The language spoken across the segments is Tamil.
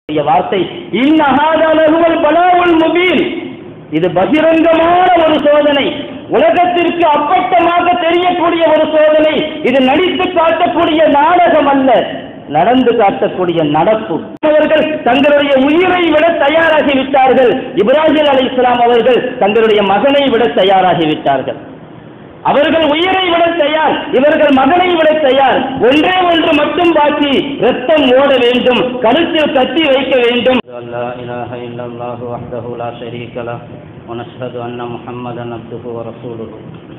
வார்த்தை இன்னஹாதலஹுவல் பலாவுல் முபீன், இது பகிரங்கமான ஒரு சோதனை, உலகத்திற்கு அப்பட்டமாக தெரியக்கூடிய ஒரு சோதனை. இது நடித்து காட்டக்கூடிய நாடகம் அல்ல, நடந்து காட்டக்கூடிய நடப்பு. அவர்கள் தங்களுடைய உயிரை விட தயாராகிவிட்டார்கள். இப்ராஹிம் அலைஹிஸ்ஸலாம் அவர்கள் தங்களுடைய மகனை விட தயாராகிவிட்டார்கள். அவர்கள் உயிரை விட தயார், இவர்கள் மகனை விட தயார். ஒன்றே ஒன்று மட்டும் பாக்கி, ரத்தம் ஓட வேண்டும், கழுத்தில் கத்தி வைக்க வேண்டும். லா இலாஹ இல்லல்லாஹு வஹ்தஹு லா ஷரீக லஹு வ நஷ்ஹது அன்ன முஹம்மதன் அப்துஹு வ ரசூலுஹு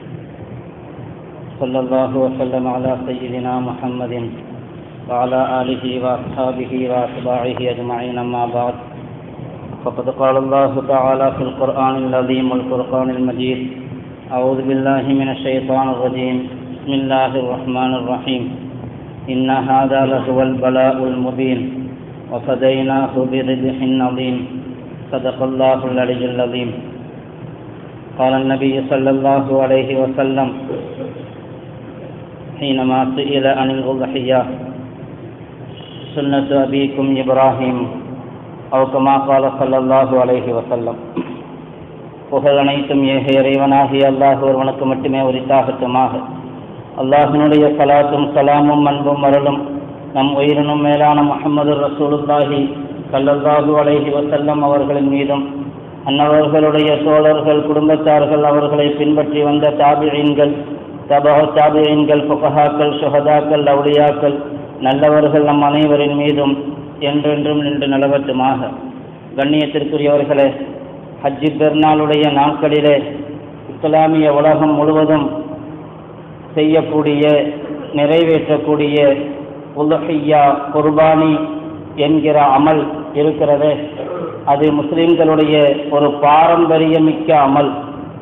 ஸல்லல்லாஹு வ ஸல்லம் அலா சய்யிதினா முஹம்மதின் வ அலா ஆலிஹி வ அஸ்ஹாபிஹி வ அத்பாஇஹி அஜ்மஈன். அம்மா பஅத். ஃபகத் क़ால அல்லாஹு தஆலா ஃபில் குர்ஆனில் அஸீம் வல் ஃபுர்கானில் மஜீத். أعوذ بالله من الشيطان الرجيم. بسم الله الرحمن الرحيم. إن هذا لهو البلاء المبين وفديناه بذبح عظيم. صدق الله العلي العظيم. قال النبي صلى الله عليه وسلم حينما سئل عن الأضحية سنة أبيكم إبراهيم أو كما قال صلى الله عليه وسلم. புகழ் அனைத்தும் ஏக இறைவனாகிய அல்லாஹ் ஒருவனுக்கு மட்டுமே உரித்தாகட்டுமாக. அல்லாஹினுடைய ஸலாத்தும் ஸலாமும் அன்பும் அருளும் நம் உயிரினும் மேலான முஹம்மது ரசூலுல்லாஹி ஸல்லல்லாஹு அலைஹி வஸல்லம் அவர்களின் மீதும், அன்னவர்களுடைய தோழர்கள், குடும்பத்தார்கள், அவர்களை பின்பற்றி வந்த தாபிஈன்கள், தாபிஈன்கள், ஃபுகஹாக்கள், ஷுஹதாக்கள், அவுலியாக்கள், நல்லவர்கள் நம் அனைவரின் மீதும் என்றென்றும் நின்று நிலவட்டுமாக. கண்ணியத்திற்குரியவர்களே, ஹஜ்ஜி பெருநாளுடைய நாட்களிலே இஸ்லாமிய உலகம் முழுவதும் செய்யக்கூடிய, நிறைவேற்றக்கூடிய உதுஹிய்யா, குர்பானி என்கிற அமல் இருக்கிறது. அது முஸ்லிம்களுடைய ஒரு பாரம்பரியமிக்க அமல்.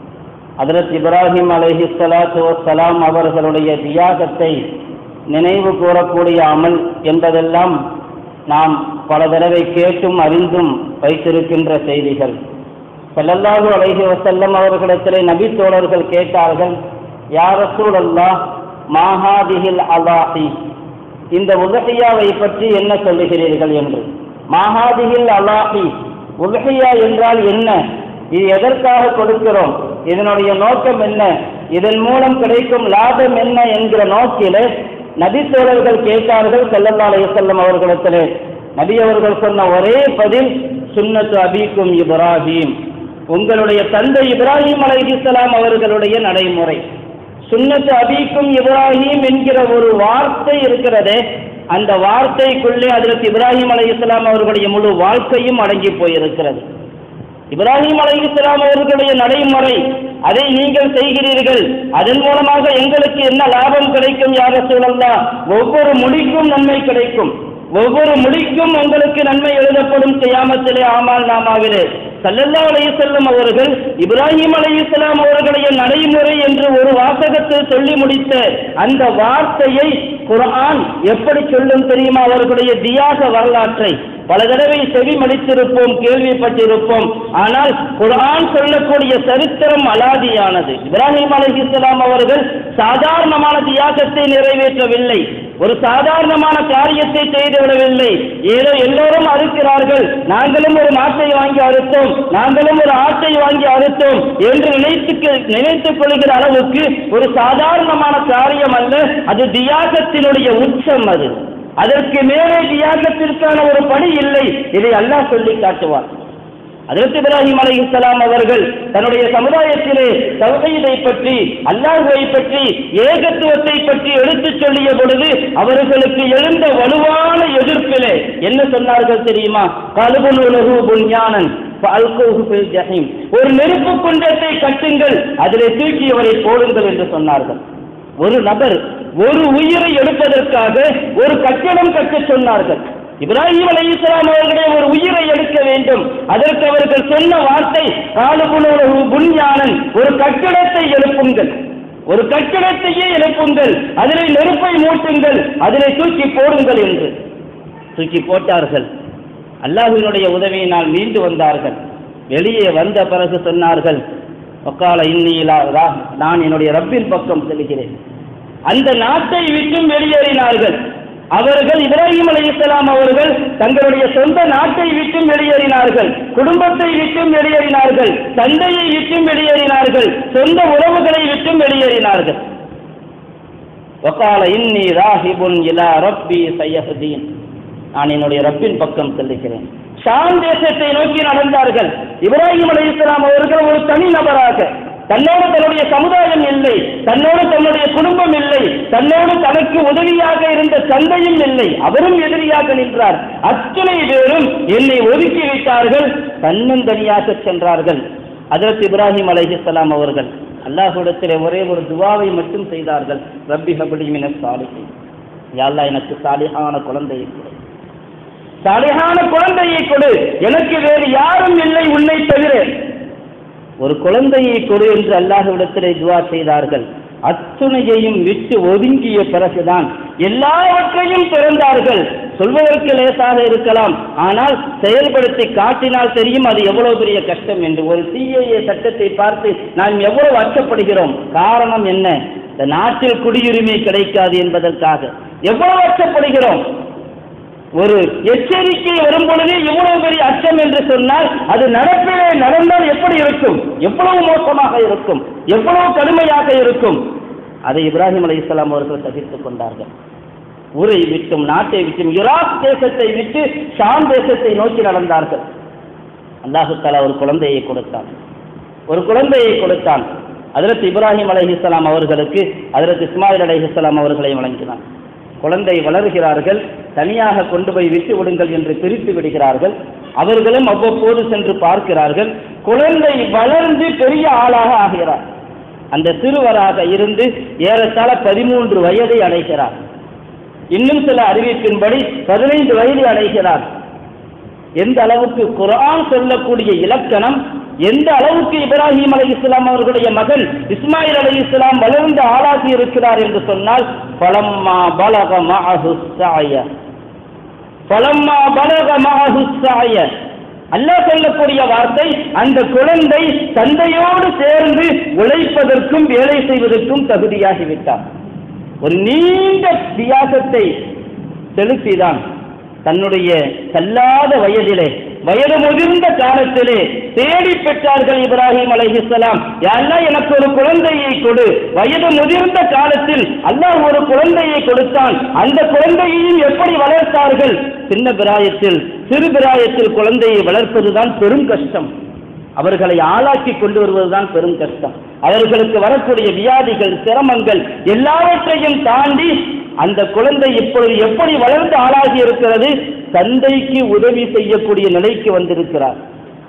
ஹஜ்ரத் இப்ராஹிம் அலைஹிஸ்ஸலாத்து வஸ்ஸலாம் அவர்களுடைய தியாகத்தை நினைவு கூறக்கூடிய அமல் என்பதெல்லாம் நாம் பல தடவை கேட்டும் அறிந்தும் வைத்திருக்கின்ற செய்திகள். ஸல்லல்லாஹு அலைஹி வஸல்லம் அவர்களிடத்திலே நபி தோழர்கள் கேட்டார்கள், யா ரசூலல்லாஹ் மா ஹாதிஹில் அலாஹி, இந்த உதுஹியாவை பற்றி என்ன சொல்லுகிறீர்கள் என்று. மா ஹாதிஹில் அலாஹி, உதுஹியா என்றால் என்ன, இது எதற்காக கொடுக்கிறோம், இதனுடைய நோக்கம் என்ன, இதன் மூலம் கிடைக்கும் லாபம் என்ன என்கிற நோக்கிலே நபி தோழர்கள் கேட்டார்கள் ஸல்லல்லாஹு அலைஹி வஸல்லம் அவர்களிடத்திலே. நபி அவர்கள் சொன்ன ஒரே பதில், சுன்னத்து அபீக்கும் இப்ராஹிம், உங்களுடைய தந்தை இப்ராஹிம் அலைஹிஸ்ஸலாம் அவர்களுடைய நடைமுறை. சுன்னத்து அபீக்கும் இப்ராஹிம் என்கிற ஒரு வார்த்தை இருக்கிறதே, அந்த வார்த்தைக்குள்ளே ஹஜ்ரத் இப்ராஹிம் அலைஹிஸ்ஸலாம் அவர்களுடைய முழு வாழ்க்கையும் அடங்கி போயிருக்கிறது. இப்ராஹிம் அலைஹிஸ்ஸலாம் அவர்களுடைய நடைமுறை, அதை நீங்கள் செய்கிறீர்கள், அதன் மூலமாக எங்களுக்கு என்ன லாபம் கிடைக்கும் யா ரசூலல்லாஹ், ஒவ்வொரு மொழிக்கும் நன்மை கிடைக்கும், ஒவ்வொரு மொழிக்கும் உங்களுக்கு நன்மை எழுதப்படும் கியாமத்திலே ஆமால் நாமாவிலே. ஸல்லல்லாஹு அலைஹி வஸல்லம் அவர்கள் இப்ராஹிம் அலைஹிஸ்ஸலாம் அவர்களுடைய நடைமுறை என்று ஒரு வாசகத்தில் சொல்லி முடித்த அந்த வார்த்தையை குர்ஆன் எப்படி சொல்லும் தெரியுமா? அவர்களுடைய தியாக வரலாற்றை பல தடவை செவி மடித்திருப்போம், கேள்விப்பட்டிருப்போம். ஆனால் குர்ஆன் சொல்லக்கூடிய சரித்திரம் அலாதியானது. இப்ராஹிம் அலைஹிஸ்ஸலாம் அவர்கள் சாதாரணமான தியாகத்தை நிறைவேற்றவில்லை, ஒரு சாதாரணமான காரியத்தை செய்துவிடவில்லை. ஏதோ எல்லோரும் அறுக்கிறார்கள், நாங்களும் ஒரு மாட்டை வாங்கி அறுத்தோம், நாங்களும் ஒரு ஆட்டை வாங்கி அறுத்தோம் என்று நினைத்துக் கொள்கிற அளவுக்கு ஒரு சாதாரணமான காரியம் அல்ல. அது தியாகத்தினுடைய உச்சம். அதற்கு மேலே தியாகத்திற்கான ஒரு பணி இல்லை. இதை அல்லாஹ் சொல்லி காட்டுவார். ஹஜ்ரத் இப்ராஹிம் அலைஹிஸ்ஸலாம் அவர்கள் தன்னுடைய சமுதாயத்திலே தௌஹீதை பற்றி, அல்லாஹ்வை பற்றி, ஏகத்துவத்தை பற்றி எடுத்துச் சொல்லிய பொழுது அவர்களுக்கு எழுந்த வலுவான எதிர்ப்பிலே என்ன சொன்னார்கள் தெரியுமா? கல்புனு லஹு புன்யானன் ஃபஅல்கூஹு ஃபில் ஜஹீம், ஒரு நெருப்பு குண்டத்தை கட்டுங்கள், அதிலே தூக்கி அவரை போடுங்கள் என்று சொன்னார்கள். ஒரு நபர் ஒரு உயிரை எடுப்பதற்காக ஒரு கட்டடம் கட்டச் சொன்னார்கள். இப்ராஹிம் அலைஹிஸ்ஸலாம் அவர்களுடைய ஒரு உயிரை எடுக்க வேண்டும், அதற்கு அவர்கள் சொன்ன வார்த்தை காலுபுனு லஹு புன்யானன், ஒரு கட்டடத்தை எழுப்புங்கள், ஒரு கட்டடத்தையே எழுப்புங்கள், அதிலே நெருப்பை மூட்டுங்கள், அதிலே தூக்கி போடுங்கள் என்று தூக்கி போட்டார்கள். அல்லாஹ்வினுடைய உதவியினால் மீண்டு வந்தார்கள். வெளியே வந்த பிறகு சொன்னார்கள், வக்கால இன்னிலா, நான் என்னுடைய ரப்பின் பக்கம் செல்கிறேன். அந்த நாட்டை விட்டும் வெளியேறினார்கள். அவர்கள் இப்ராஹிம் அலைஹிஸ்ஸலாம் அவர்கள் தங்களுடைய சொந்த நாட்டை விட்டும் வெளியேறினார்கள், குடும்பத்தை விட்டும் வெளியேறினார்கள், தந்தையை விட்டும் வெளியேறினார்கள், சொந்த உறவுகளை விட்டும் வெளியேறினார்கள். வகால இன்னி ராஹிபுன் இலா ரப்பி சயஹ்தீன், நான் என்னுடைய ரப்பின் பக்கம் செல்லுகிறேன். ஷாம் தேசத்தை நோக்கி நடந்தார்கள். இப்ராஹிம் அலைஹிஸ்ஸலாம் அவர்கள் ஒரு தனி நபராக, தன்னோடு தன்னுடைய சமுதாயம் இல்லை, தன்னோடு தன்னுடைய குடும்பம் இல்லை, தன்னோடு தனக்கு உதவியாக இருந்த தந்தையும் இல்லை, அவரும் எதிரியாக நின்றார். அத்தனை பேரும் என்னை ஒதுக்கி வைத்தார்கள், தன்னந்தனியாக சென்றார்கள். ஹஜ்ரத் இப்ராஹிம் அலைஹிஸ்ஸலாம் அவர்கள் அல்லாஹ்விடத்தில் ஒரே ஒரு துஆவை மட்டும் செய்தார்கள். ரப்பி ஹப்லி மினஸ் சாலிஹீன், யா அல்லாஹ் எனக்கு சாலிஹான குழந்தையை கொடு, சாலிஹான குழந்தையை கொடு, எனக்கு வேறு யாரும் இல்லை உன்னை தவிர, ஒரு குழந்தையை கொடு என்று அல்லாஹ்விடத்திலே துஆ செய்தார்கள். அத்துணையையும் விட்டு ஒதுங்கிய பிறகுதான் எல்லாவற்றையும் திறந்தார்கள். சொல்வதற்கு லேசாக இருக்கலாம், ஆனால் செயல்படுத்தி காட்டினால் தெரியும் அது எவ்வளவு பெரிய கஷ்டம் என்று. ஒரு CAA சட்டத்தை பார்த்து நாம் எவ்வளவு அச்சப்படுகிறோம். காரணம் என்ன? இந்த நாட்டில் குடியுரிமை கிடைக்காது என்பதற்காக எவ்வளவு அச்சப்படுகிறோம். ஒரு எச்சரிக்கை வரும் பொழுதே இவ்வளவு பெரிய அச்சம் என்று சொன்னால் அது நடப்பிலே நடந்தால் எப்படி இருக்கும், எவ்வளவு மோசமாக இருக்கும், எவ்வளவு கடுமையாக இருக்கும். அதை இப்ராஹிம் அலைஹிஸ்ஸலாம் அவர்கள் சகித்துக் கொண்டார்கள். ஊரை விட்டும் நாட்டை விட்டும் ஈராக் தேசத்தை விட்டு ஷாம் தேசத்தை நோக்கி நடந்தார்கள். அல்லாஹ் தஆலா ஒரு குழந்தையை கொடுத்தான், ஒரு குழந்தையை கொடுத்தான். ஹஜ்ரத் இப்ராஹிம் அலைஹிஸ்ஸலாம் அவர்களுக்கு ஹஜ்ரத் இஸ்மாயில் அலைஹிஸ்ஸலாம் அவர்களை வழங்கினான். குழந்தை வளர்கிறார்கள், தனியாக கொண்டு போய் விட்டு விடுங்கள் என்று பிரித்து விடுகிறார்கள். அவர்களும் அவ்வப்போது சென்று பார்க்கிறார்கள். குழந்தை வளர்ந்து பெரிய ஆளாக ஆகிறார். அந்த சிறுவராக இருந்து ஏறத்தாழ 13 வயதை அடைகிறார். இன்னும் சில அறிவிப்பின்படி 15 வயதை அடைகிறார். எந்த அளவுக்கு குர்ஆன் சொல்லக்கூடிய இலக்கணம், எந்த அளவுக்கு இப்ராஹிம் அலைஹிஸ்ஸலாம் அவர்களுடைய மகன் இஸ்மாயில் அலைஹிஸ்ஸலாம் வளர்ந்து ஆளாகி இருக்கிறார் என்று சொன்னால், ஃபலம்மா பலக மஅஹு ஸஅய, ஃபலம்மா பலக மஅஹு ஸஅய, அல்லாஹ் சொல்லக்கூடிய வார்த்தை, அந்த குழந்தை தந்தையோடு சேர்ந்து உழைப்பதற்கும் வேலை செய்வதற்கும் தகுதியாகிவிட்டார். ஒரு நீண்ட தியாகத்தை செலுத்திதான் தன்னுடைய தள்ளாத வயதிலே, வயது முதிர்ந்த காலத்திலே தேடி பெற்றார்கள் இப்ராஹிம் அலைஹிஸ்ஸலாம். யா அல்லாஹ் எனக்கு ஒரு குழந்தையை கொடு. வயது முதிர்ந்த காலத்தில் அல்லாஹ் ஒரு குழந்தையை கொடுத்தான். அந்த குழந்தையையும் எப்படி வளர்த்தார்கள்? சின்ன பிராயத்தில், சிறு பிராயத்தில் குழந்தையை வளர்ப்பதுதான் பெரும் கஷ்டம். அவர்களை ஆளாக்கி கொண்டு வருவதுதான் பெரும் கஷ்டம். அவர்களுக்கு வரக்கூடிய வியாதிகள், சிரமங்கள் எல்லாவற்றையும் தாண்டி அந்த குழந்தை இப்பொழுது எப்படி வளர்ந்து ஆளாகி இருக்கிறது, தந்தைக்கு உதவி செய்யக்கூடிய நிலைக்கு வந்திருக்கிறார்.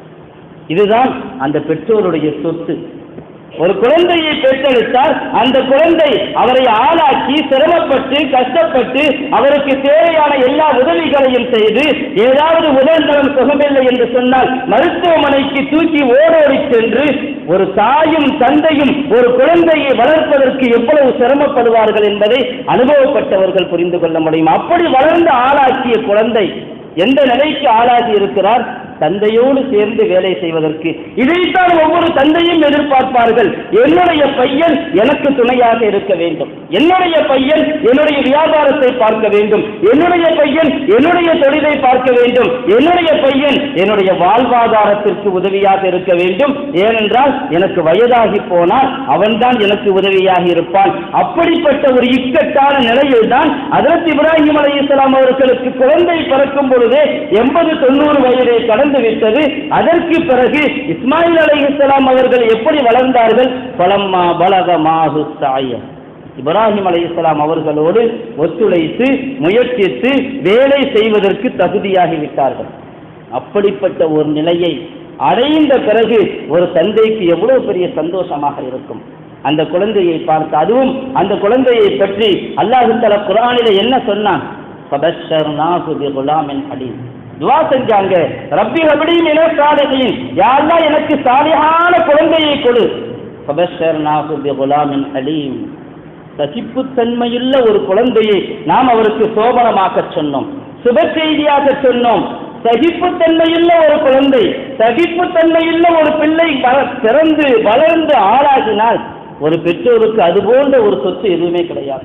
இதுதான் அந்த பெற்றோருடைய சொத்து. ஒரு குழந்தையை பெற்றெடுத்தால் அந்த குழந்தை அவரை ஆளாக்கி சிரமப்பட்டு கஷ்டப்பட்டு அவருக்கு தேவையான எல்லா உதவிகளையும் செய்து, ஏதாவது உடல்நலம் சுகமில்லை என்று சொன்னால் மருத்துவமனைக்கு தூக்கி ஓடோடி சென்று, ஒரு தாயும் தந்தையும் ஒரு குழந்தையை வளர்ப்பதற்கு எவ்வளவு சிரமப்படுவார்கள் என்பதை அனுபவப்பட்டவர்கள் புரிந்து கொள்ள முடியும். அப்படி வளர்ந்து ஆளாக்கிய குழந்தை எந்த நிலைக்கு ஆளாகி இருக்கிறார்? தந்தையோடு சேர்ந்து வேலை செய்வதற்கு. இதைத்தான் ஒவ்வொரு தந்தையும் எதிர்பார்ப்பார்கள். என்னுடைய பையன் எனக்கு துணையாக இருக்க வேண்டும், என்னுடைய பையன் என்னுடைய வியாபாரத்தை பார்க்க வேண்டும், என்னுடைய பையன் என்னுடைய தொழிலை பார்க்க வேண்டும், என்னுடைய பையன் என்னுடைய வாழ்வாதாரத்திற்கு உதவியாக இருக்க வேண்டும். ஏனென்றால் எனக்கு வயதாகி போனால் அவன்தான் எனக்கு உதவியாக இருப்பான். அப்படிப்பட்ட ஒரு இக்கட்டான நிலையில் தான் ஹஜ்ரத் இப்ராஹிம் அலைஹிஸ்ஸலாம் அவர்களுக்கு குழந்தை பிறக்கும் பொழுதே 80-90 வயதை கடந்து விட்டது. அதற்கு பிறகு இஸ்மாயில் அலைஹிஸ்ஸலாம் அவர்கள் எப்படி வளர்ந்தார்கள்? ஃபலம்மா பலக மஅஹு ஸஅய, இப்ராஹிம் அலைஹிஸ்ஸலாம் அவர்களோடு ஒத்துழைத்து முயற்சித்து வேலை செய்வதற்கு தகுதியாகிவிட்டார்கள். அப்படிப்பட்ட ஒரு நிலையை அடைந்த பிறகு ஒரு தந்தைக்கு எவ்வளவு பெரிய சந்தோஷமாக இருக்கும். அந்த குழந்தையை பார்த்து, அதுவும் அந்த குழந்தையை பற்றி அல்லாஹ் தஆலா குர்ஆனிலே என்ன சொன்னான்? ஃபபஷர்னாஹு பிகுலாமின் ஹலீம், துஆ செஞ்சாங்க. ரப்பி ஹப்லி மினஸ் சாலிஹீன், யா அல்லாஹ் எனக்கு சாலிஹான குழந்தையை கொடு. ஃபபஷர்னாஹு பிகுலாமின் ஹலீம், சகிப்புத்தன்மையுள்ள ஒரு குழந்தையை நாம் அவருக்கு சோபனமாக்க சொன்னோம், சுப செய்தியாக சொன்னோம். சகிப்புத்தன்மையுள்ள ஒரு குழந்தை, சகிப்புத்தன்மையுள்ள ஒரு பிள்ளை பிறந்து வளர்ந்து ஆளாகினால் ஒரு பெற்றோருக்கு அது போன்ற ஒரு சொத்து எதுவுமே கிடையாது.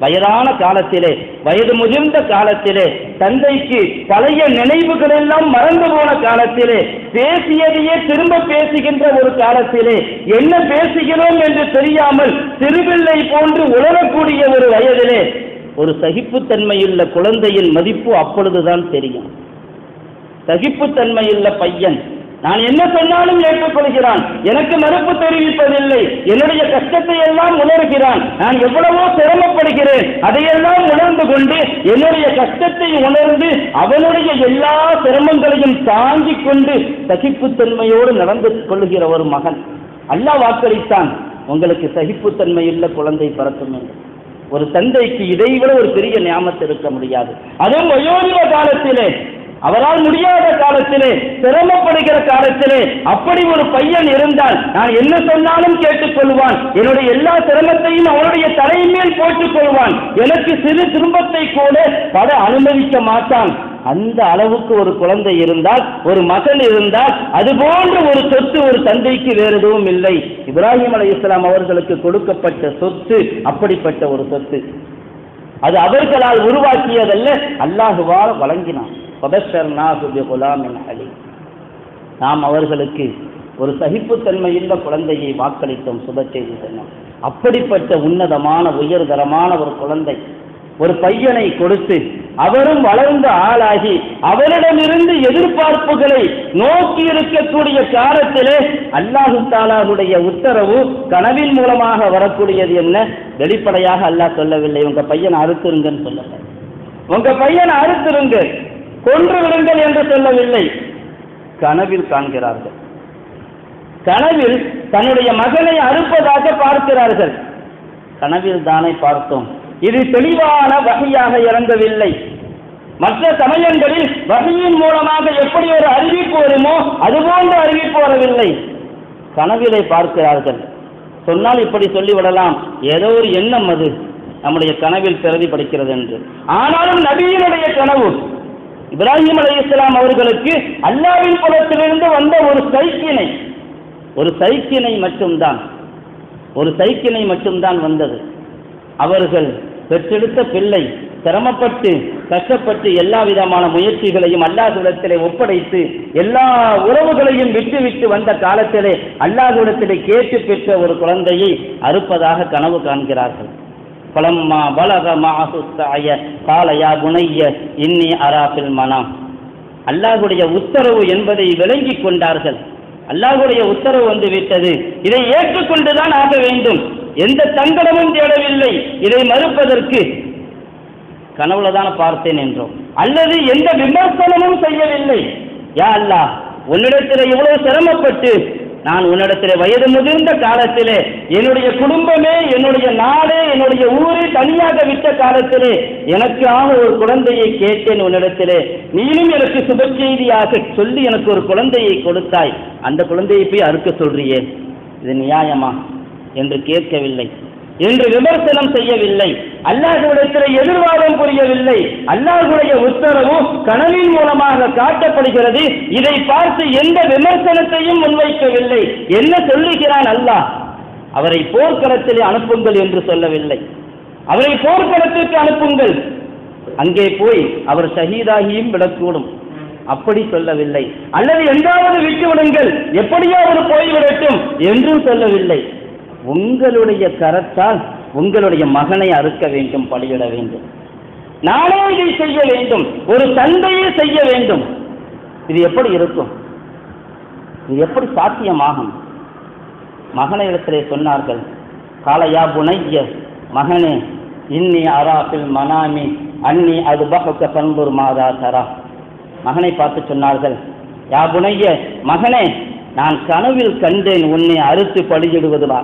வயதான காலத்திலே, வயது முதிர்ந்த காலத்திலே, தந்தைக்கு பழைய நினைவுகள் எல்லாம் மறந்து போன காலத்திலே, பேசியதையே திரும்ப பேசுகின்ற ஒரு காலத்திலே, என்ன பேசுகிறோம் என்று தெரியாமல் சிறுபிள்ளை போன்று உணரக்கூடிய ஒரு வயதிலே ஒரு சகிப்புத்தன்மையுள்ள குழந்தையின் மதிப்பு அப்பொழுதுதான் தெரியும். சகிப்புத்தன்மையுள்ள பையன் நான் என்ன சொன்னாலும் ஏற்றுக்கொள்கிறான், எனக்கு மறுப்பு தெரிவிப்பதில்லை, என்னுடைய கஷ்டத்தை எல்லாம் உணர்கிறான், நான் எவ்வளவோ சிரமப்படுகிறேன், அதையெல்லாம் உணர்ந்து கொண்டு என்னுடைய கஷ்டத்தை உணர்ந்து அவனுடைய எல்லா சிரமங்களையும் தாங்கிக் கொண்டு சகிப்புத்தன்மையோடு நடந்து கொள்ளுகிற ஒரு மகன். அல்லாஹ் வாக்களித்தான், உங்களுக்கு சகிப்புத்தன்மையுள்ள குழந்தை பிறக்கும் என்று. ஒரு தந்தைக்கு இதைவிட ஒரு பெரிய நியாமத்து இருக்க முடியாது. அதுவும் வயோதிக காலத்திலே, அவரால் முடியாத காலத்திலே, சிரமப்படுகிற காலத்திலே அப்படி ஒரு பையன் இருந்தால் நான் என்ன சொன்னாலும் கேட்டுக்கொள்வான், என்னுடைய எல்லா சிரமத்தையும் அவனுடைய தலைமேல் போட்டுக் கொள்வான், எனக்கு சிறு துன்பத்தை கூட பட அனுமதிக்க மாட்டான். அந்த அளவுக்கு ஒரு குழந்தை இருந்தால், ஒரு மகன் இருந்தால், அதுபோன்ற ஒரு சொத்து ஒரு தந்தைக்கு வேறு எதுவும் இல்லை. இப்ராஹிம் அலைஹிஸ்ஸலாம் அவர்களுக்கு கொடுக்கப்பட்ட சொத்து அப்படிப்பட்ட ஒரு சொத்து. அது அவர்களால் உருவாக்கியதல்ல, அல்லாஹுவால் வழங்கினான். நாம் அவர்களுக்கு ஒரு சகிப்புத்தன்மையுள்ள குழந்தையை வாக்களித்தோம், சுப செய்தி சொன்னோம். அப்படிப்பட்ட உன்னதமான உயர்தரமான ஒரு குழந்தை, ஒரு பையனை கொடுத்து அவரும் வளர்ந்த ஆளாகி அவரிடமிருந்து எதிர்பார்ப்புகளை நோக்கி இருக்கக்கூடிய காலத்திலே அல்லாஹு தஆலாவுடைய உத்தரவு கனவின் மூலமாக வரக்கூடியது என்ன? வெளிப்படையாக அல்லாஹ் சொல்லவில்லை, உங்க பையனை அறுத்துருங்கன்னு சொல்லல, உங்க பையனை அறுத்துருங்க, கொன்று விடுங்கள் என்று சொல்லவில்லை. கனவில் காண்கிறார்கள், கனவில் தன்னுடைய மகனை அறுப்பதாக பார்க்கிறார்கள். கனவில் தானே பார்த்தோம், இது தெளிவான வகையாக இறங்கவில்லை. மற்ற சமயங்களில் வகையின் மூலமாக எப்படி ஒரு அறிவிப்பு வருமோ அதுபோன்ற அறிவிப்பு வரவில்லை. கனவிலை பார்க்கிறார்கள். சொன்னால் இப்படி சொல்லிவிடலாம், ஏதோ ஒரு எண்ணம் அது நம்முடைய கனவில் பிரதிபலிக்கிறது என்று. ஆனாலும் நபியினுடைய கனவு, இப்ராஹிம் அலைஹிஸ்ஸலாம் அவர்களுக்கு அல்லாஹ்வின் புறத்திலிருந்து வந்த ஒரு சைக்கினை மட்டும்தான் வந்தது. அவர்கள் பெற்றெடுத்த பிள்ளை சிரமப்பட்டு கஷ்டப்பட்டு எல்லா விதமான முயற்சிகளையும் அல்லாஹ்விடத்திலே ஒப்படைத்து எல்லா உறவுகளையும் விட்டு வந்த காலத்திலே அல்லாஹ்விடத்திலே கேட்டு பெற்ற ஒரு குழந்தையை அறுப்பதாக கனவு காண்கிறார்கள். பலம்மா பலக மஅஹு ஸஅய கால யா புனைய இன்னி அரா ஃபில் மனாம். அல்லாஹ்வுடைய உத்தரவு என்பதை விளங்கிக் கொண்டார்கள். அல்லாஹ்வுடைய உத்தரவு வந்து விட்டது, இதை ஏற்றுக்கொண்டுதான் ஆக வேண்டும். எந்த தங்கடமும் தேடவில்லை இதை மறுப்பதற்கு. கனவுல தான பார்த்தேன் என்றோம், அல்லது எந்த விமர்சனமும் செய்யவில்லை. யா அல்லாஹ், உன்னிடத்திலே இவ்வளவு சிரமப்பட்டு நான் உன்னிடத்திலே வயது முதிர்ந்த காலத்திலே என்னுடைய குடும்பமே, என்னுடைய நாடே, என்னுடைய ஊரே தனியாக விட்ட காலத்திலே எனக்காக ஒரு குழந்தையை கேட்டேன் உன்னிடத்திலே, நீனும் எனக்கு சுப செய்தியாக சொல்லி எனக்கு ஒரு குழந்தையை கொடுத்தாய், அந்த குழந்தையை போய் அறுக்க சொல்றியே, இது நியாயமா என்று கேட்கவில்லை, என்று விமர்சனம் செய்யவில்லை, அல்லாஹ்விடத்தில் எதிர்வாதம் புரியவில்லை. அல்லாஹ்வுடைய உத்தரவு கனவின் மூலமாக காட்டப்படுகிறது. இதை பார்த்து எந்த விமர்சனத்தையும் முன்வைக்கவில்லை. என்ன சொல்லுகிறான் அல்லாஹ்? அவரை போர்க்களத்திலே அனுப்புங்கள் என்று சொல்லவில்லை. அவரை போர்க்களத்திற்கு அனுப்புங்கள், அங்கே போய் அவர் ஷஹீதாகியும் விடக்கூடும், அப்படி சொல்லவில்லை. அல்லது எங்காவது விட்டுவிடுங்கள், எப்படியாவது போய்விடட்டும் என்றும் சொல்லவில்லை. உங்களுடைய கரத்தால் உங்களுடைய மகனை அறுக்க வேண்டும், பலியிட வேண்டும், நானே இதை செய்ய வேண்டும், ஒரு தந்தையே செய்ய வேண்டும். இது எப்படி இருக்கும்? இது எப்படி சாத்தியமாகும்? மகனை இடத்திலே சொன்னார்கள், காலையா புனைய, மகனே இன்னி அராஃபில் மனாமி அன்னி அது பஹக்க பன்புர் மாதா தரா. மகனை பார்த்து சொன்னார்கள், யா புனைய, மகனே நான் கனவில் கண்டேன் உன்னை அறுத்து பலியிடுவதுவா.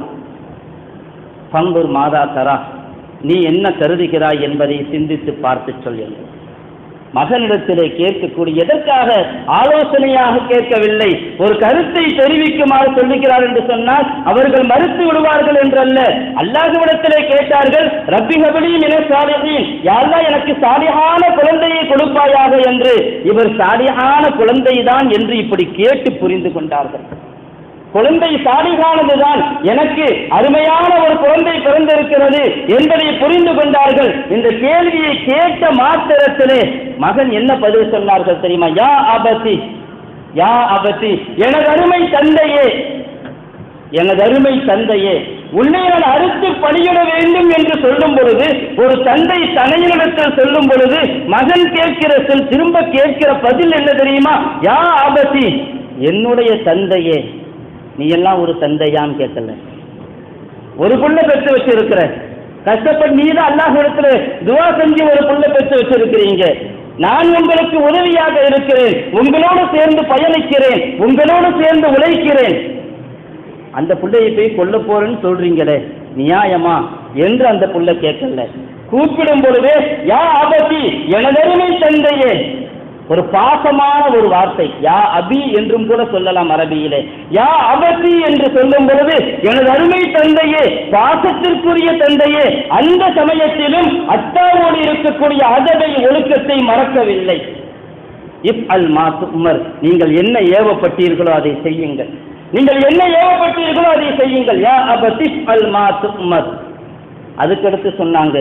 பன்புர் மாதா தரா, நீ என்ன கருதுகிறாய் என்பதை சிந்தித்து பார்த்து சொல் என்று மகனிடத்திலே கேட்கக்கூடிய, எதற்காக ஆலோசனையாக கேட்கவில்லை, ஒரு கருத்தை தெரிவிக்குமாறு சொல்லுகிறார் என்று சொன்னால் அவர்கள் மறுத்து விடுவார்கள் என்றல்ல, அல்லாஹ்விடத்திலே கேட்டார்கள், ரப்பி ஹப்லி மின ஸாலிஹீன், யா அல்லாஹ் எனக்கு சாலிஹான குழந்தையை கொடுப்பாயாக என்று. இவர் சாலிஹான குழந்தை தான் என்று இப்படி கேட்டு புரிந்து கொண்டார்கள். குழந்தை சாலிகானதுதான், எனக்கு அருமையான ஒரு குழந்தை பிறந்திருக்கிறது என்பதை புரிந்து கொண்டார்கள். இந்த கேள்வியை கேட்ட மாத்திரத்திலே மகன் என்ன பதில் சொன்னார்கள் தெரியுமா? யா அபதி, யா அபதி, எனது அருமை தந்தையே, எனது அருமை தந்தையே, உன்னை நான் அறுத்து பலியிட வேண்டும் என்று சொல்லும் பொழுது, ஒரு தந்தை தனையினிடத்தில் சொல்லும் பொழுது மகன் கேட்கிற சொல், திரும்ப கேட்கிற பதில் என்ன தெரியுமா? யா அபதி, என்னுடைய தந்தையே. நீ எல்லாம் ஒரு தந்தையான்னு கேட்கல. ஒரு புள்ள பெற்று வச்சிருக்கிற, கஷ்டப்பட்டு நீ தான் அல்லாஹ்விடத்துல துஆ செஞ்சு ஒரு புள்ள பெற்று வச்சிருக்கிறீங்க. நான் உங்களுக்கு உதவியாக இருக்கிறேன், உங்களோடு சேர்ந்து பயணிக்கிறேன், உங்களோடு சேர்ந்து உழைக்கிறேன். அந்த பிள்ளையை போய் கொல்ல போறேன்னு சொல்றீங்களே, நியாயமா என்று அந்த புள்ள கேட்கல. கூப்பிடும் பொழுதே யா அபதி, எனதருமை தந்தையே. ஒரு பாசமான ஒரு வார்த்தை, யா அபி என்றும் கூட சொல்லலாம் அரபியிலே. யா அபதி என்று சொல்லும் பொழுது எனது அருமை தந்தையே, பாசத்திற்குரிய தந்தையே. அந்த சமயத்திலும் அத்தாவோடு இருக்கக்கூடிய அதபை ஒழுக்கத்தை மறக்கவில்லை. இஃப் அல் மா துமர், நீங்கள் என்ன ஏவப்பட்டீர்களோ அதை செய்யுங்கள், நீங்கள் என்ன ஏவப்பட்டீர்களோ அதை செய்யுங்கள். யா அபதி அல் மா துமர். அதுக்கடுத்து சொன்னாங்க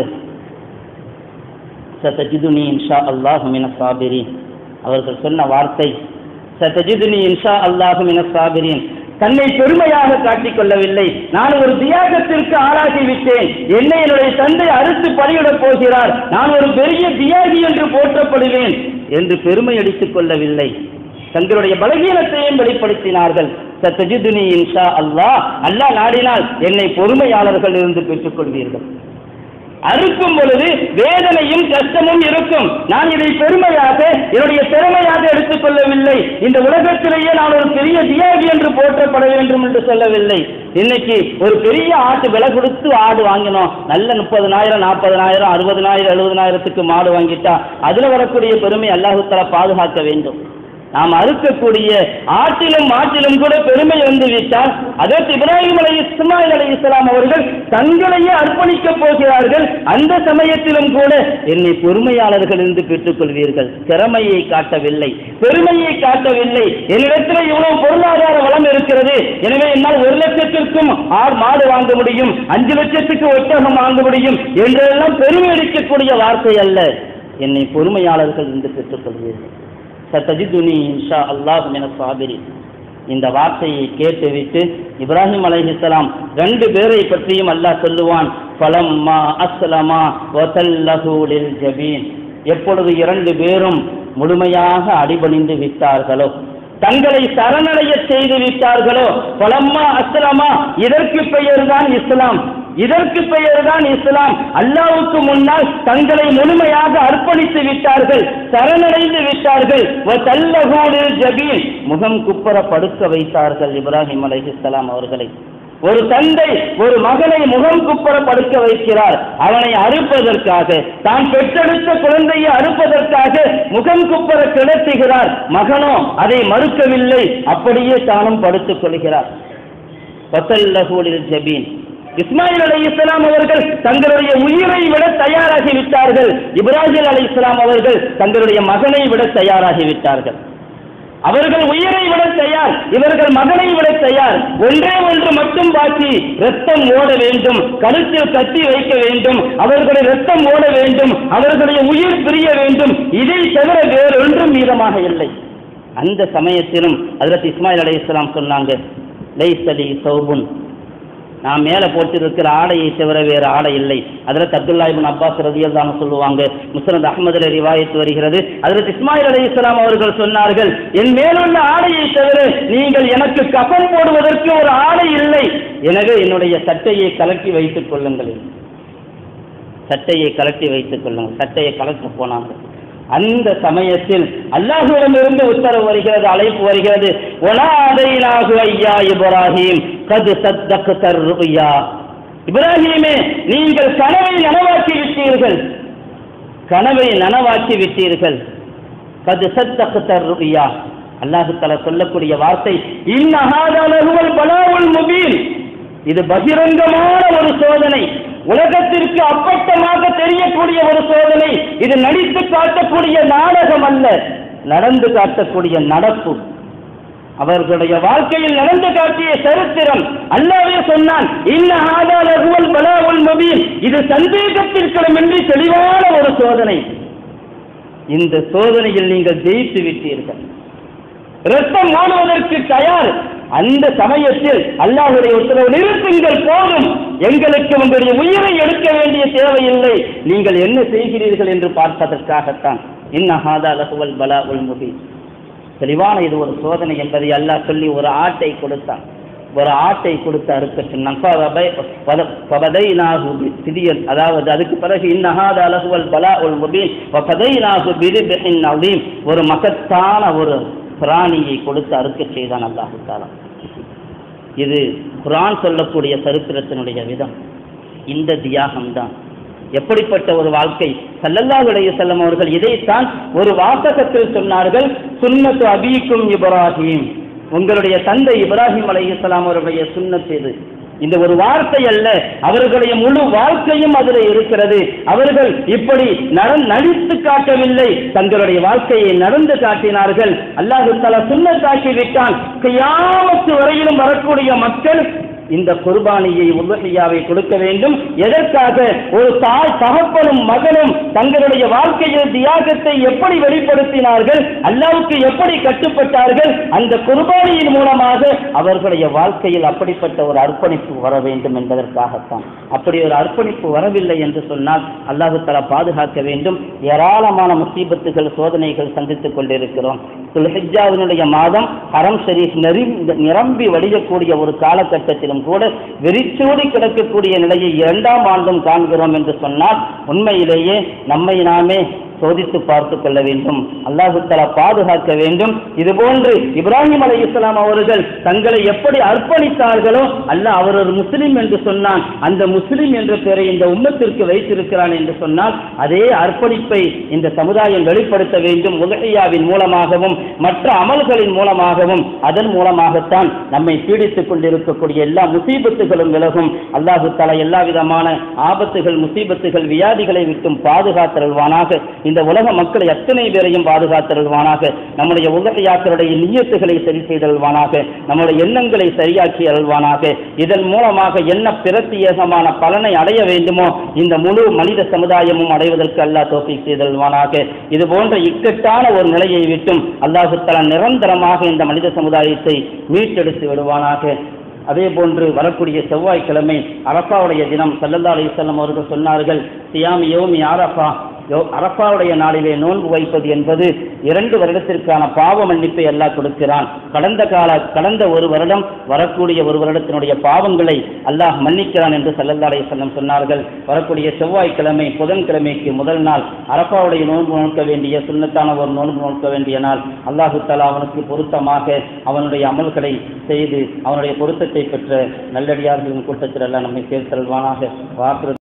சதஜிதுனி இன்ஷா அல்லாஹு மினஸ் சாபிரீன். அவர்கள் சொன்ன வார்த்தை சதஜிதுனி இன்ஷா அல்லாஹு மினஸ் சாபிரீன். தன்னை பெருமையாக காட்டிக் கொள்ளவில்லை. நான் ஒரு தியாகத்திற்கு ஆளாகிவிட்டேன், என்னை என்னுடைய தந்தை அறுத்து பலியிடப் போகிறார், நான் ஒரு பெரிய தியாகி என்று போற்றப்படுவேன் என்று பெருமை அடித்துக் கொள்ளவில்லை. தங்களுடைய பலகீனத்தையும் வெளிப்படுத்தினார்கள். சதஜிதுனி இன்ஷா அல்லாஹ், அல்லாஹ் நாடினால் என்னை பொறுமையாளர்கள் இருந்து பெற்றுக் கொள்வீர்கள். அறுக்கும் பொழுது வேதனையும் கஷ்டமும் இருக்கும். நான் இதை பெருமையாக, என்னுடைய திறமையாக எடுத்துக் கொள்ளவில்லை. இந்த உலகத்திலேயே நான் ஒரு பெரிய தியாகி என்று போற்றப்பட வேண்டும் என்று சொல்லவில்லை. இன்னைக்கு ஒரு பெரிய ஆட்டு விலை கொடுத்து ஆடு வாங்கினோம், நல்ல 30,000 40,000 60,000 70,000க்கு மாடு வாங்கிட்டா அதுல வரக்கூடிய பெருமை அல்லாஹ் தஆலா பாதுகாக்க வேண்டும். நாம் அறுக்கக்கூடிய ஆட்டிலும் மாட்டிலும் கூட பெருமை வந்து விட்டால், அதற்கு இப்ராஹிம் இஸ்மாயில் அலைஹிஸ்ஸலாம் அவர்கள் தங்களையே அர்ப்பணிக்கப் போகிறார்கள். அந்த சமயத்திலும் கூட என்னை பொறுமையாளர்கள் என்று பெற்றுக் கொள்வீர்கள். திறமையை காட்டவில்லை, பெருமையை காட்டவில்லை. என்னிடத்தில் இவ்வளவு பொருளாதார வளம் இருக்கிறது, எனவே என்னால் 1 லட்சத்திற்கும் மாடு வாங்க முடியும், 5 லட்சத்துக்கு ஒட்டகம் வாங்க முடியும் என்றெல்லாம் பெருமை அடிக்கக்கூடிய வார்த்தை அல்ல. என்னை பொறுமையாளர்கள் என்று பெற்றுக் கொள்வீர்கள். சதஜிதுனி இன்ஷா அல்லாஹ் மினஸ் சாபிரீன். இந்த வார்த்தையை கேட்டுவிட்டு இப்ராஹிம் அலைஹிஸ்ஸலாம் 2 பேரை பற்றியும் அல்லாஹ் சொல்லுவான். ஃபலம்மா அஸ்லமா வதல்லஹு லில் ஜபீன். எப்பொழுது 2 பேரும் முழுமையாக அடிபணிந்து விட்டார்களோ, தங்களை சரணடைய செய்து விட்டார்களோ, ஃபலம்மா அஸ்லமா, இதற்கு பெயர்தான் இஸ்லாம், இதற்கு பெயர்தான் இஸ்லாம். அல்லாஹ்வுக்கு முன்னால் தங்களை முழுமையாக அர்ப்பணித்து விட்டார்கள், சரணடைந்து விட்டார்கள். வதல்லஹு லில் ஜபீன், முகம் குப்புற படுக்க வைத்தார்கள் இப்ராஹிம் அலைஹிஸ்ஸலாம் அவர்களை. ஒரு தந்தை ஒரு மகனை முகம் குப்புற படுக்க வைக்கிறார், அவனை அறுப்பதற்காக, தான் பெற்றெடுத்த குழந்தையை அறுப்பதற்காக முகம் குப்புற கிடத்துகிறார். மகனோ அதை மறுக்கவில்லை, அப்படியே தானும் படுத்துக் கொள்கிறார். வதல்லஹு லில் ஜபீன். இஸ்மாயில் அலைஹிஸ்ஸலாம் அவர்கள் தங்களுடைய உயிரை விட தயாராகி விட்டார்கள். இப்ராஹிம் அலைஹிஸ்ஸலாம் அவர்கள் தங்களுடைய மகனை விட தயாராகி விட்டார்கள். அவர்கள் உயிரை விட தயார், இவர்கள் மகனை விட தயார். ஒன்றே ஒன்று மட்டும் பாக்கி, ரத்தம் ஓட வேண்டும், கழுத்தில் கத்தி வைக்க வேண்டும், அவர்களுடைய ரத்தம் ஓட வேண்டும், அவர்களுடைய உயிர் பிரிய வேண்டும். இதை தவிர வேறொன்றும் மீதமாக இல்லை. அந்த சமயத்திலும் ஹஜ்ரத் இஸ்மாயில் அலைஹிஸ்ஸலாம் சொன்னாங்க, லைஸலி சௌபுன், நான் மேலே போட்டிருக்கிற ஆடையை தவிர வேறு ஆடை இல்லை. ஹஜ்ரத் அப்துல்லா இப்னு அப்பாஸ் ரலியல்லாஹு அன்ஹு சொல்லுவாங்க, முஸ்னத் அஹ்மதுல ரிவாயத் வருகிறது, ஹஜ்ரத் இஸ்மாயில் அலைஹிஸ்ஸலாம் அவர்கள் சொன்னார்கள், என் மேலுள்ள ஆடையை தவிர நீங்கள் எனக்கு கஃன் போடுவதற்கு ஒரு ஆடை இல்லை, எனவே என்னுடைய சட்டையை கலட்டி வைத்துக் கொள்ளுங்கள், சட்டையை கலட்டி வைத்துக் கொள்ளுங்கள். சட்டையை கலட்ட போனாங்க. அந்த சமயத்தில் அல்லாஹ்விடமிருந்து உத்தரவு வருகிறது, அழைப்பு வருகிறது. வனாதைனாஹு ஐயா இப்ராஹிம் கத் சத்தக்தர் ருயா. இப்ராஹிமே, நீங்கள் கனவை நனவாக்கி விட்டீர்கள், கனவை நனவாக்கி விட்டீர்கள். கத் சத்தக்தர் ருயா. அல்லாஹ் தஆலா சொல்லக்கூடிய வார்த்தை, இன்ன ஹாதா லஹுவல் பலாவுல் முபீன். இது பகிரங்கமான ஒரு சோதனை, உலகத்திற்கு அப்பட்டமாக தெரியக்கூடிய ஒரு சோதனை. இது நடித்து காட்டக்கூடிய நாடகம் அல்ல, நடந்து காட்டக்கூடிய நடப்பு. அவர்களுடைய வாழ்க்கையில் நடந்து காட்டிய சரித்திரம். அல்லாஹ்வே சொன்னான், இன்ன ஹாதா லஹுவல் பலாஉல் முபீன், இது சந்தேகத்திற்கிடமின்றி தெளிவான ஒரு சோதனை. இந்த சோதனையில் நீங்கள் ஜெயித்து விட்டீர்கள், இரத்தம் ஓடுவதற்கு தயார். அந்த சமயத்தில் அல்லாஹ்வுடைய உத்தரவு, நிறுத்துங்கள், போதும், எங்களுக்கு உங்களுடைய உயிரை எடுக்க வேண்டிய தேவையில்லை, நீங்கள் என்ன செய்கிறீர்கள் என்று பார்ப்பதற்காகத்தான். இன்ன ஹாதா லஹுவல் பலாஉல் முபீன், தெளிவான இது ஒரு சோதனை என்பதை அல்லாஹ் சொல்லி ஒரு ஆட்டை கொடுத்தான். ஒரு ஆட்டை கொடுத்து அறுக்க சொன்னான். அதாவது அதுக்கு பிறகு இன்ன ஹாதா லஹுவல் பலாஉல் முபீன் வஃபதைனாஹு பிரிபின் அதீம், ஒரு மகத்தான ஒரு பிராணியை கொடுத்து அறுக்க செய்தான் அல்லாஹ் தஆலா. இது குர்ஆன் சொல்லக்கூடிய சரித்திரத்தினுடைய விதம். இந்த தியாகம்தான் எப்படிப்பட்ட ஒரு வாழ்க்கை. ஸல்லல்லாஹு அலைஹி வஸல்லம் அவர்கள் இதைத்தான் ஒரு வாசகத்தில் சொன்னார்கள், சுன்னத்து அபீக்கும் இப்ராஹிம், உங்களுடைய தந்தை இப்ராஹிம் அலைஹிஸ்ஸலாம் அவருடைய சுன்னத் இது. இந்த ஒரு வார்த்தை அல்ல, அவர்களுடைய முழு வாழ்க்கையும் அதில் இருக்கிறது. அவர்கள் இப்படி நடித்து காட்டவில்லை, தங்களுடைய வாழ்க்கையை நடந்து காட்டினார்கள். அல்லாஹ் தஆலா சுன்னத்தாக்கி விட்டான். கியாமத் வரையிலும் வரக்கூடிய மக்கள் இந்த குர்பானியை, உத்ஹியாவை கொடுக்க வேண்டும். எதற்காக? ஒரு தாய் தகப்பனும் மகனும் தங்களுடைய வாழ்க்கையில் தியாகத்தை எப்படி வெளிப்படுத்தினார்கள், அல்லாஹ்வுக்கு எப்படி கட்டுப்பட்டார்கள், அந்த குர்பானியின் மூலமாக அவர்களுடைய வாழ்க்கையில் அப்படிப்பட்ட ஒரு அர்ப்பணிப்பு வர வேண்டும் என்பதற்காகத்தான். அப்படி ஒரு அர்ப்பணிப்பு வரவில்லை என்று சொன்னால் அல்லாஹ் தஆலா பாதுகாக்க வேண்டும். ஏராளமான முசீபத்துகள், சோதனைகள் சந்தித்துக் கொண்டிருக்கிறோம். துல்ஹிஜ்ஜாவினுடைய மாதம் ஹரம் ஷரீஃப் நிரம்பி வடியக்கூடிய ஒரு காலகட்டத்திலும் கூட வெறிச்சோடி கிடக்கக்கூடிய நிலையை 2ஆம் ஆண்டும் காண்கிறோம் என்று சொன்னால் உண்மையிலேயே நம்மை நாமே சோதித்து பார்த்துக் கொள்ள வேண்டும். அல்லாஹ் தஆலா பாதுகாக்க வேண்டும். இதுபோன்று இப்ராஹிம் அலைஹிஸ்ஸலாம் அவர்கள் தங்களை எப்படி அர்ப்பணித்தார்களோ, அல்லாஹ் அவர் ஒரு முஸ்லிம் என்று சொன்னான். அந்த முஸ்லிம் என்ற பெயரை இந்த உம்மத்திற்கு வைத்திருக்கிறான் என்று சொன்னால் அதே அர்ப்பணிப்பை இந்த சமுதாயம் வெளிப்படுத்த வேண்டும். உத்ஹியாவின் மூலமாகவும் மற்ற அமல்களின் மூலமாகவும், அதன் மூலமாகத்தான் நம்மை பீடித்துக் கொண்டிருக்கக்கூடிய எல்லா முசீபத்துகளும் விலகும். அல்லாஹ் தஆலா எல்லா விதமான ஆபத்துகள், முசீபத்துகள், வியாதிகளை விட்டும் பாதுகாத்தருள்வானாக. இந்த உலக மக்களை அத்தனை பேரையும் பாதுகாத்தருள்வானாக. நம்முடைய உத்ஹியாக்களுடைய நிய்யத்துகளை சரி செய்தருள்வானாக. நம்முடைய எண்ணங்களை சரியாக்கி அருள்வானாக. இதன் மூலமாக என்ன பிரத்யேகமான பலனை அடைய வேண்டுமோ இந்த முழு மனித சமுதாயமும் அடைவதற்கு அல்லாஹ் தௌஃபீக் செய்தருள்வானாக. இது போன்ற இக்கட்டான ஒரு நிலையை விட்டும் அல்லாஹ் தஆலா நிரந்தரமாக இந்த மனித சமுதாயத்தை மீட்டெடுத்து விடுவானாக. அதே போன்று வரக்கூடிய செவ்வாய்க்கிழமை அரஃபாவுடைய தினம். ஸல்லல்லாஹு அலைஹி வஸல்லம் அவர்கள் சொன்னார்கள், சியாமி யௌமி அரஃபா, அரஃபாவுடைய நாளிலே நோன்பு வைப்பது என்பது 2 வருடத்திற்கான பாவ மன்னிப்பை அல்லாஹ் கொடுக்கிறான். கடந்த ஒரு வருடம் வரக்கூடிய ஒரு வருடத்தினுடைய பாவங்களை அல்லாஹ் மன்னிக்கிறான் என்று ஸல்லல்லாஹு அலைஹி வஸல்லம் சொன்னார்கள். வரக்கூடிய செவ்வாய்க்கிழமை, புதன்கிழமைக்கு முதல் நாள் அரஃபாவுடைய நோன்பு நோக்க வேண்டிய சுன்னத்தான ஒரு நோன்பு நோக்க வேண்டிய நாள். அல்லாஹ் தஆலா அவனுக்கு பொருத்தமாக அவனுடைய அமல்களை செய்து அவனுடைய பொருத்தத்தை பெற்ற நல்லடியார்களின் கூட்டத்தில் எல்லாம் நம்மை சேர்த்தல்வானாக.